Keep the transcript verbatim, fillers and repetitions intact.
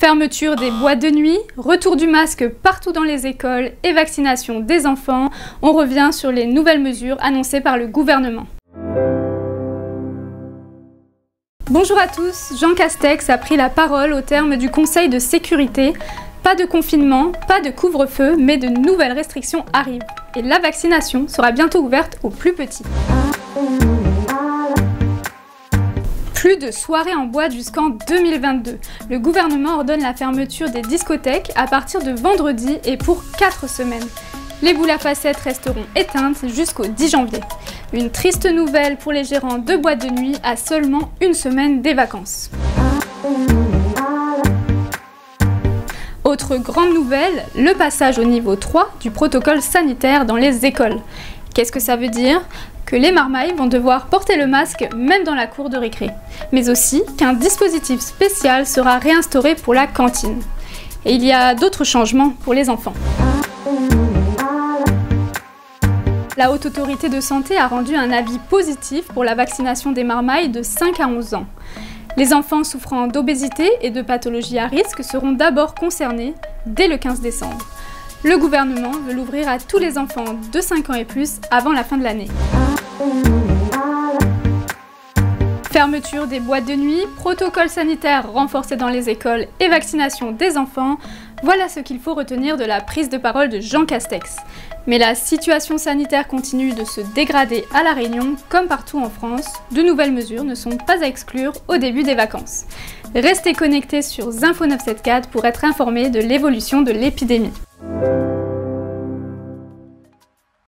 Fermeture des boîtes de nuit, retour du masque partout dans les écoles et vaccination des enfants, on revient sur les nouvelles mesures annoncées par le gouvernement. Bonjour à tous, Jean Castex a pris la parole au terme du Conseil de sécurité. Pas de confinement, pas de couvre-feu, mais de nouvelles restrictions arrivent. Et la vaccination sera bientôt ouverte aux plus petits. Plus de soirées en boîte jusqu'en deux mille vingt-deux. Le gouvernement ordonne la fermeture des discothèques à partir de vendredi et pour quatre semaines. Les boules à facettes resteront éteintes jusqu'au dix janvier. Une triste nouvelle pour les gérants de boîtes de nuit à seulement une semaine des vacances. Autre grande nouvelle, le passage au niveau trois du protocole sanitaire dans les écoles. Qu'est-ce que ça veut dire? Que les marmailles vont devoir porter le masque même dans la cour de récré, mais aussi qu'un dispositif spécial sera réinstauré pour la cantine. Et il y a d'autres changements pour les enfants. La Haute Autorité de Santé a rendu un avis positif pour la vaccination des marmailles de cinq à onze ans. Les enfants souffrant d'obésité et de pathologies à risque seront d'abord concernés dès le quinze décembre. Le gouvernement veut l'ouvrir à tous les enfants de cinq ans et plus avant la fin de l'année. Fermeture des boîtes de nuit, protocole sanitaire renforcé dans les écoles et vaccination des enfants, voilà ce qu'il faut retenir de la prise de parole de Jean Castex. Mais la situation sanitaire continue de se dégrader à La Réunion, comme partout en France. De nouvelles mesures ne sont pas à exclure au début des vacances. Restez connectés sur Zinfo neuf cent soixante-quatorze pour être informés de l'évolution de l'épidémie.